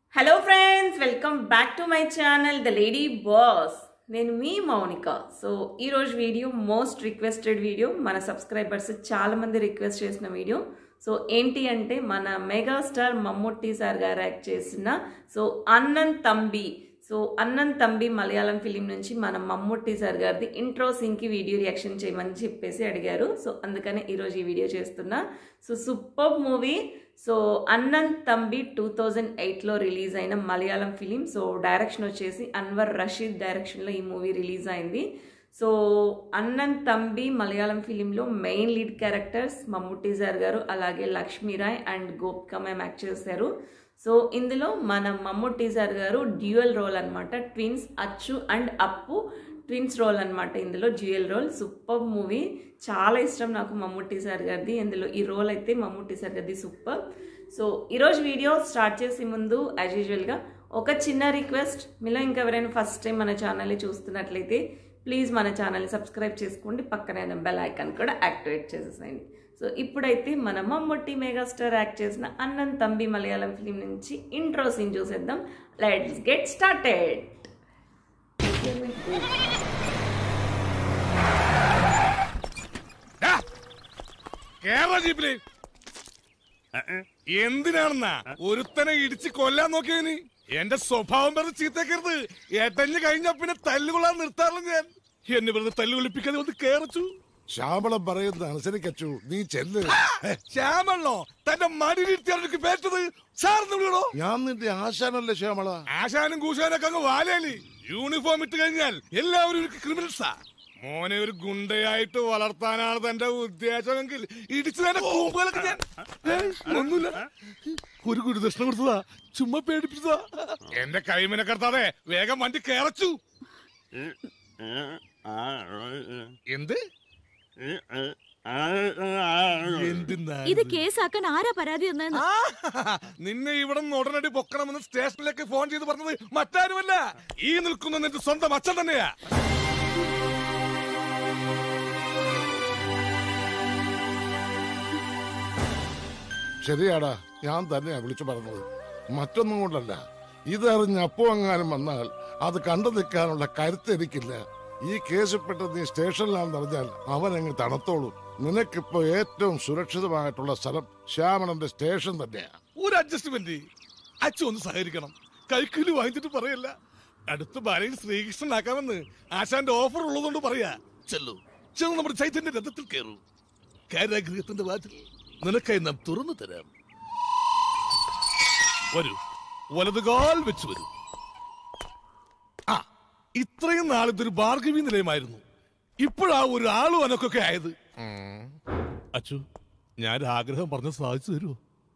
Hello friends, welcome back to my channel The Lady Boss. నేను మీ Mounika. So ఈ రోజు video most requested video, మన subscribers చాలా మంది రిక్వెస్ట్ చేసిన వీడియో. సో ఏంటి అంటే మన మెగాస్టార్ మమ్మూట్టి సార్ గారు యాక్ట్ చేసిన అన్నన్ తంబి అన్నన్ తంబి మలయాళం ఫిలిం నుంచి మన మమ్మూట్టి సార్ గారిది ఇంట్రో సింకి వీడియో రియాక్షన్ చేయమని చెప్పేసి అడిగారు. సో అందుకనే ఈరోజు ఈ వీడియో చేస్తున్నా. Super movie. అన్నన్ తంబి 2008లో రిలీజ్ అయిన మలయాళం ఫిలిం. డైరెక్షన్ వచ్చేసి అన్వర్ రషీద్ డైరెక్షన్లో ఈ మూవీ రిలీజ్ అయింది. అన్నన్ తంబి మలయాళం ఫిలింలో main lead characters Mammootty sir గారు, అలాగే Lakshmi Rai and Gopika ma'am act చేశారు. ఇందులో మన మమ్మూట్టి సార్ గారు డ్యూయల్ రోల్ అనమాట. Twins Achu and Appu twins role అనమాట. ఇందులో డ్యూయల్ రోల్. సూపర్ మూవీ, చాలా ఇష్టం నాకు మమ్మూట్టి సార్ గారిది. ఇందులో ఈ రోల్ అయితే మమ్మూట్టి సార్ గారిది సూపర్. ఈరోజు వీడియో స్టార్ట్ చేసే ముందు యాజ్ యూజువల్గా ఒక చిన్న రిక్వెస్ట్, మీలో ఇంకెవరైనా ఫస్ట్ టైం మన ఛానల్ని చూస్తున్నట్లయితే ప్లీజ్ మన ఛానల్ని సబ్స్క్రైబ్ చేసుకోండి, పక్కనే బెల్ ఐకాన్ కూడా యాక్టివేట్ చేసేసేయండి. ఇప్పుడైతే మన మమ్మూట్టి మెగాస్టార్ యాక్ట్ చేసిన అన్నన్ తంబి మలయాళం ఫిలిం నుంచి ఇంట్రో సీన్ చూసేద్దాం. Let's get started. എന്തിനാണെന്നാ ഒരുത്തനെ ഇടിച്ച് കൊല്ലാൻ നോക്കിയതിന്? എന്റെ സ്വഭാവം പറഞ്ഞ് ചീത്തക്കരുത്. ഏട്ടഞ്ഞ് കഴിഞ്ഞ പിന്നെ തല്ലുകൊള്ളാൻ നിർത്താറില്ല ഞാൻ. എന്നെ വെറുതെ തല്ലുകൊള്ളിപ്പിക്കാതെ ഒന്ന് കേറച്ചു. ശ്യാമളം പറയുന്നത് അനുസരിക്കച്ചു, നീ ചെല്ല്. ശ്യാമളോ തന്റെ മടിയിലിരുത്തിയാണ് പേറ്റത്? സാറിന് വിളിക്കണോ? ഞാൻ നിന്റെ ആശാനല്ലേ ശ്യാമള? ആശാനും കൂശാനൊക്കെ അങ്ങ് വാലേലി. യൂണിഫോം ഇട്ട് കഴിഞ്ഞാൽ എല്ലാവരും ക്രിമിനൽസാ. മോനെ ഒരു ഗുണ്ടയായിട്ട് വളർത്താനാണ് തന്റെ ഉദ്ദേശമെങ്കിൽ ഇടിച്ചു തന്നെ കൂമ്പുകളൊക്കെ ഞാൻ. ഒന്നുമില്ല, ഒരു ഗുരുദക്ഷിണ കൊടുത്തതാ, ചുമ്മാ പേടിപ്പിച്ചതാ. എന്റെ കൈമിനെ കടത്താതെ വേഗം വണ്ടി കേറച്ചു. എന്ത് ഇത് കേസാക്കാൻ ആരാ പരാതി തന്നെന്ന്? നിന്നെ ഇവിടെ നിന്ന് ഉടനടി പൊക്കണമെന്ന് സ്റ്റേഷനിലേക്ക് ഫോൺ ചെയ്ത് പറഞ്ഞത് മറ്റാരുമല്ല, ഈ നിൽക്കുന്ന നിന്റെ സ്വന്തം അച്ഛൻ തന്നെയാ. ശരിയാടാ, ഞാൻ തന്നെയാ വിളിച്ചു പറഞ്ഞത്, മറ്റൊന്നും കൊണ്ടല്ല. ഇതറിഞ്ഞ് അപ്പുവങ്ങാനും വന്നാൽ അത് കണ്ടു നിൽക്കാനുള്ള കരുത്ത് എനിക്കില്ല. ഈ കേസിൽപ്പെട്ട് നീ സ്റ്റേഷനിലാണെന്ന് അറിഞ്ഞാൽ അവൻ അങ്ങ് തണുത്തോളും. നിനക്കിപ്പോ ഏറ്റവും സുരക്ഷിതമായിട്ടുള്ള സ്ഥലം ശ്യാമളന്റെ സ്റ്റേഷൻ തന്നെയാ. ഒരു അഡ്ജസ്റ്റ്മെന്റ് അച്ഛൻ ഒന്ന് സഹകരിക്കണം. കൈക്കൂലി വാങ്ങിച്ചിട്ട് പറയല്ല. അടുത്ത ഭാര്യയിൽ ശ്രീകൃഷ്ണനാക്കാമെന്ന് ആശാന്റെ ഓഫർ ഉള്ളതുകൊണ്ട് പറയാ. ചെല്ലു, ചെന്ന് നമ്മുടെ ചൈതന്യ രഥത്തിൽ കയറൂ. കാരാഗൃഹത്തിന്റെ വാതിൽ നിനക്കായി നാം തുറന്നു തരാം. വരൂ, വലതുകാൽ വെച്ച് വരൂ. ഇത്രയും നാൾ ഇതൊരു ഭാർഗവി നിലയമായിരുന്നു. ഇപ്പോഴാ ഒരു ആളും അനക്കൊക്കെ ആയത്. അച്ചു, ഞാൻ ആഗ്രഹം പറഞ്ഞ് സാധിച്ചു തരുമോ?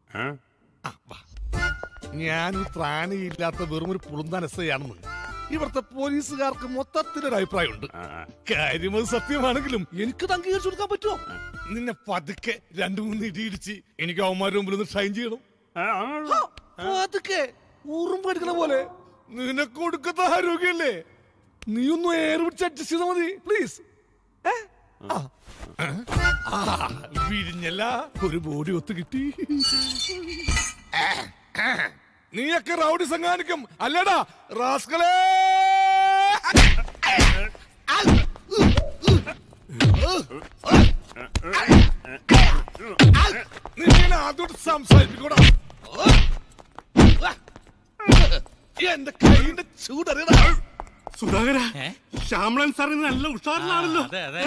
ഞാനൊരു ത്രാണിയില്ലാത്ത വെറും ഒരു പുളുന്താൻ എസ്ഐയാണെന്ന് ഇവിടുത്തെ പോലീസുകാർക്ക് മൊത്തത്തിലൊരു അഭിപ്രായമുണ്ട്. കാര്യം അത് സത്യമാണെങ്കിലും എനിക്ക് അംഗീകരിച്ചു കൊടുക്കാൻ പറ്റുമോ? നിന്നെ പതുക്കെ 2-3 ഇടിയിടിച്ച് എനിക്ക് അവന്മാരുടെ മുമ്പിൽ ഒന്ന് ഷൈൻ ചെയ്യണം. പതുക്കെ ഊറും പഠിക്കണ പോലെ. നിനക്ക് കൊടുക്കത്ത ആരോഗ്യല്ലേ? നീ ഒന്ന് എയർ പിടിച്ച് അഡ്ജസ്റ്റ് ചെയ്താൽ മതി പ്ലീസ്. വിരിഞ്ഞല്ല, ഒരു ബോഡി ഒത്തു കിട്ടി. നീയൊക്കെ റൗഡി സംഘാനിക്കും അല്ലേടാ റാസ്കളെ? നീ ആദ്യോട്ട് സംസാരിപ്പിക്കൂടാ. എന്റെ കൈന്റെ ചൂടറിയടാ. സുധാകര, ശ്യാമളൻ സാറിന് നല്ല ഉഷാറിലാണല്ലോ.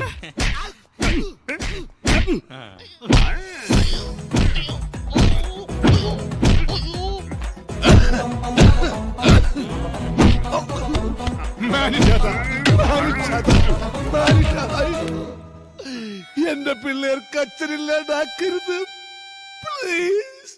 എന്റെ പിള്ളേർക്ക് അച്ഛനില്ലാണ്ടാക്കരുത് പ്ലീസ്.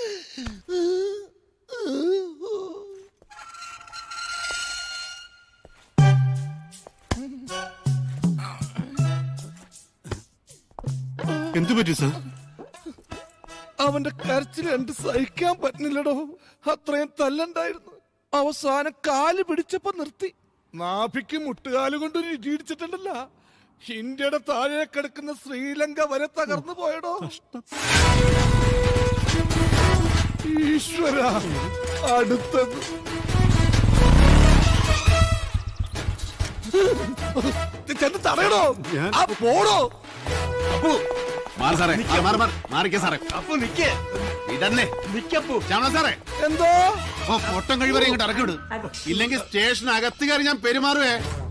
എന്തു പറ്റി സാർ? അവന്റെ കരച്ചിൽ കണ്ട് സഹിക്കാൻ പറ്റുന്നില്ലടോ. അത്രയും തല്ലുണ്ടായിരുന്നു. അവസാനം കാല് പിടിച്ചപ്പോ നിർത്തി. നാഭിക്ക് മുട്ടുകാല് കൊണ്ട് ഒരു ഇടിയിടിച്ചിട്ടുണ്ടല്ല. ഇന്ത്യയുടെ താഴെ കിടക്കുന്ന ശ്രീലങ്ക വരെ തകർന്നു പോയടോ. ഈശ്വര, അടുത്തത് ചെന്ന് തടയണോ? ആ പോടോ. അപ്പു മാറി സാറേ, മാറിക്കേ സാറേ. അപ്പൊ നിക്കേ ഇതന്നെ നിക്കപ്പു. ശ്യാമളൻ സാറേ, എന്തോ പൊട്ടം കഴിവരെ ഇങ്ങോട്ട് ഇറക്കി വിട്, ഇല്ലെങ്കിൽ സ്റ്റേഷനകത്ത് കയറി ഞാൻ പെരുമാറുവേ.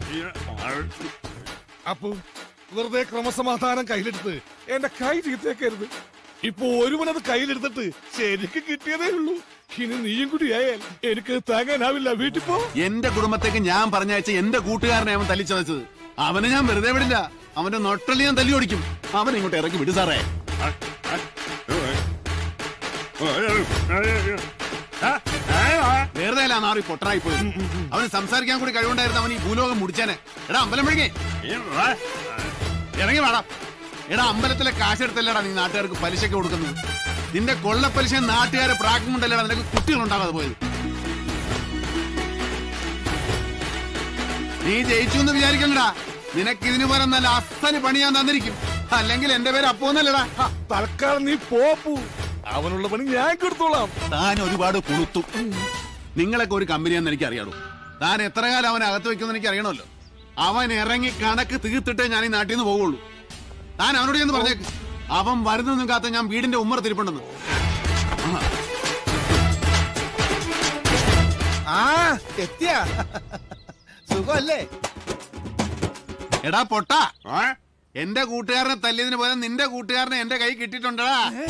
അപ്പൊ വെറുതെ ക്രമസമാധാനം കയ്യിലെടുത്ത് എന്റെ കൈ ചീത്തേക്കരുത്. ഇപ്പൊ ഒരുവനത് കയ്യിലെടുത്തിട്ട് ശരിക്ക് കിട്ടിയതേ ഉള്ളൂ. ഇനി നീയും കൂടി ആയാൽ എനിക്ക് താങ്ങാനാവില്ല. വീട്ടിൽ പോ. എന്റെ കുടുംബത്തേക്ക് ഞാൻ പറഞ്ഞയച്ച എന്റെ കൂട്ടുകാരനെ അവൻ തല്ലിച്ചതച്ചത്. അവനെ ഞാൻ വെറുതെ വിടില്ല. അവന്റെ നൊട്ടല് ഞാൻ തല്ലി ഓടിക്കും. അവൻ ഇങ്ങോട്ട് ഇറക്കി വിട് സാറേ. വെറുതെ അല്ല നാറി പൊട്ടറായി പോയി. അവന് സംസാരിക്കാൻ കൂടി കഴിവുണ്ടായിരുന്നു. അവൻ ഈ ഭൂലോകം മുടിച്ചേനെ. എടാ അമ്പലം വിളിക്കേ, ഇറങ്ങി വേണം. എടാ അമ്പലത്തിലെ കാശെടുത്തല്ലേടാ നീ നാട്ടുകാർക്ക് പലിശക്ക് കൊടുക്കുന്നത്. നിന്റെ കൊള്ളപ്പലിശ നാട്ടുകാരെ പ്രാക്കും കൊണ്ടല്ലേടാ നിനക്ക് കുട്ടികളുണ്ടാകാതെ പോയത്. നീ ജയിച്ചു എന്ന് വിചാരിക്കണ്ടടാ. നിനക്ക് ഇതിനു പോലെ നല്ല അസല് പണി ഞാൻ തന്നിരിക്കും. അല്ലെങ്കിൽ എന്റെ പേര് അപ്പോന്നല്ലടാ. തൽക്കാലം നീ പോപ്പു. അവനുള്ള പണി ഞാൻ കൊടുത്തോളാം. താൻ ഒരുപാട് കൊളുത്തു. നിങ്ങളൊക്കെ ഒരു കമ്പനിയാന്ന് എനിക്ക് അറിയാളൂ. താൻ എത്ര കാലം അവനെ അകത്ത് വെക്കുമെന്ന് എനിക്ക് അറിയണമല്ലോ. അവൻ ഇറങ്ങി കണക്ക് തീർത്തിട്ടേ ഞാൻ ഈ നാട്ടിൽ നിന്ന് പോകുള്ളൂ. താൻ അവനോട് ചെന്ന് പറഞ്ഞേക്ക്, അവൻ വരുന്നൊന്നും കാത്ത ഞാൻ വീടിന്റെ ഉമ്മറത്തിരിപ്പുണ്ടെന്ന്. എത്തിയാ സുഖല്ലേ? എടാ പൊട്ടാ, എന്റെ കൂട്ടുകാരനെ തല്ലിയതിന് പോലെ നിന്റെ കൂട്ടുകാരനെ എന്റെ കൈ കിട്ടിയിട്ടുണ്ടടാ.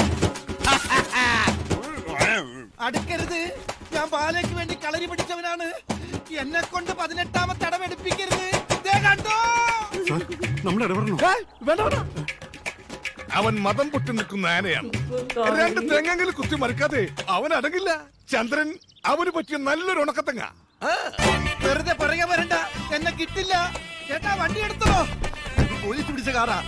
അടുക്കരുത്, ഞാൻ പാലയ്ക്ക് വേണ്ടി കളരി പിടിച്ചവനാണ്. എന്നെ കൊണ്ട് 18ാമത്തെ അടവെടുപ്പിക്കരുത്. കണ്ടോ അവൻ മതം പൊട്ടി നിൽക്കുന്ന ആനയാണ്. 2 തെങ്ങെങ്കിലും കുത്തി മറിക്കാതെ അവൻ അടങ്ങില്ല. ചന്ദ്രൻ അവന് പറ്റിയ നല്ലൊരു ഉണക്കത്തങ്ങ. വെറുതെ പറയാൻ വരണ്ട, എന്നെ കിട്ടില്ല. ചേട്ടാ വണ്ടി എടുത്തോ. പോലീസ് പിടിച്ച കാറാ.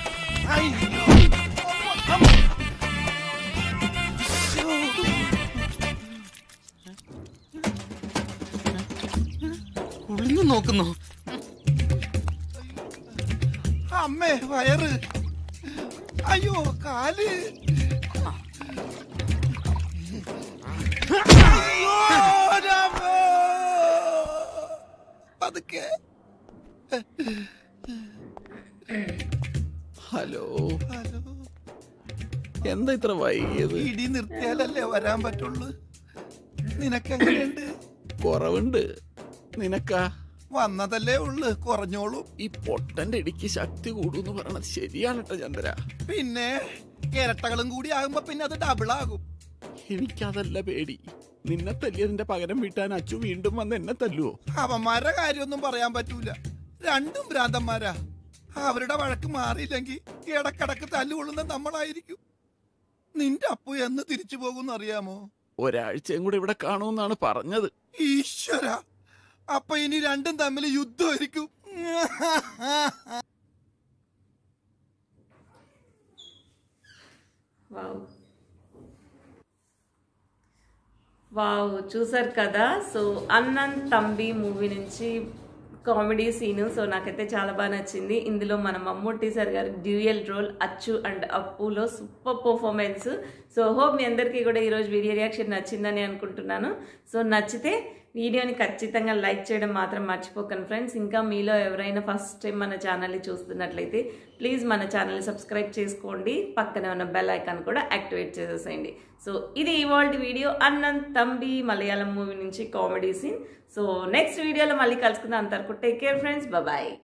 ഒളിഞ്ഞു നോക്കുന്നു. അമ്മേ വയറ്, അയ്യോ കാല്, പതുക്കെ. ഹലോ, എന്താ ഇത്ര വൈകിയത്? ഇടി നിർത്തിയാലല്ലേ വരാൻ പറ്റുള്ളൂ. നിനക്കെങ്ങനെയുണ്ട്? കുറവുണ്ട്. നിനക്കാ? വന്നതല്ലേ ഉള്ളു, കുറഞ്ഞോളൂ. ഈ പൊട്ടന്റെ ഇടിക്ക് ശക്തി കൂടൂന്ന് പറയണത് ശരിയാണ് കേട്ടോ ചന്ദ്ര. പിന്നെ ഇരട്ടകളും കൂടി ആകുമ്പോ പിന്നെ അത് ഡബിൾ ആകും. എനിക്കതല്ല പേടി. നിന്നെ തല്ലിയതിന്റെ പകരം വീട്ടാൻ അച്ചു വീണ്ടും വന്ന് എന്നെ തല്ലുവോ? അവന്മാരുടെ കാര്യമൊന്നും പറയാൻ പറ്റൂല. രണ്ടും ഭ്രാന്തന്മാരാ. അവരുടെ വഴക്ക് മാറിയില്ലെങ്കിൽ ഇടക്കിടക്ക് തല്ലുകൊള്ളുന്ന നമ്മളായിരിക്കും. നിന്റെ അപ്പു എന്ന് തിരിച്ചു പോകുമെന്ന് അറിയാമോ? ഒരാഴ്ചയും കൂടെ ഇവിടെ കാണുമെന്നാണ് പറഞ്ഞത്. ഈശ്വര, അപ്പൊ ഇനി രണ്ടും തമ്മിൽ യുദ്ധമായിരിക്കും. వావ్, చూసారు కదా. సో అన్నన్ తంబి మూవీ నుంచి కామెడీ సీను. సో నాకైతే చాలా బాగా నచ్చింది. ఇందులో మన మమ్మూట్టి సార్ గారి డ్యూయల్ రోల్ అచ్చు అండ్ అప్పులో సూపర్ పర్ఫార్మెన్స్. సో హోప్ మీ అందరికీ కూడా ఈరోజు వీడియో రియాక్షన్ నచ్చిందని అనుకుంటున్నాను. సో నచ్చితే వీడియోని ఖచ్చితంగా లైక్ చేయడం మాత్రం మర్చిపోకండి ఫ్రెండ్స్. ఇంకా మీలో ఎవరైనా ఫస్ట్ టైం మన ఛానల్ని చూస్తున్నట్లయితే ప్లీజ్ మన ఛానల్ని సబ్స్క్రైబ్ చేసుకోండి. పక్కనే ఉన్న బెల్ ఐకాన్ కూడా యాక్టివేట్ చేసేసేయండి. సో ఇది ఇవాల్టి వీడియో అన్నన్ తంబి మలయాళం మూవీ నుంచి కామెడీ సీన్. సో నెక్స్ట్ వీడియోలో మళ్ళీ కలుసుకుందాం. అంతవరకు టేక్ కేర్ ఫ్రెండ్స్, బాయ్.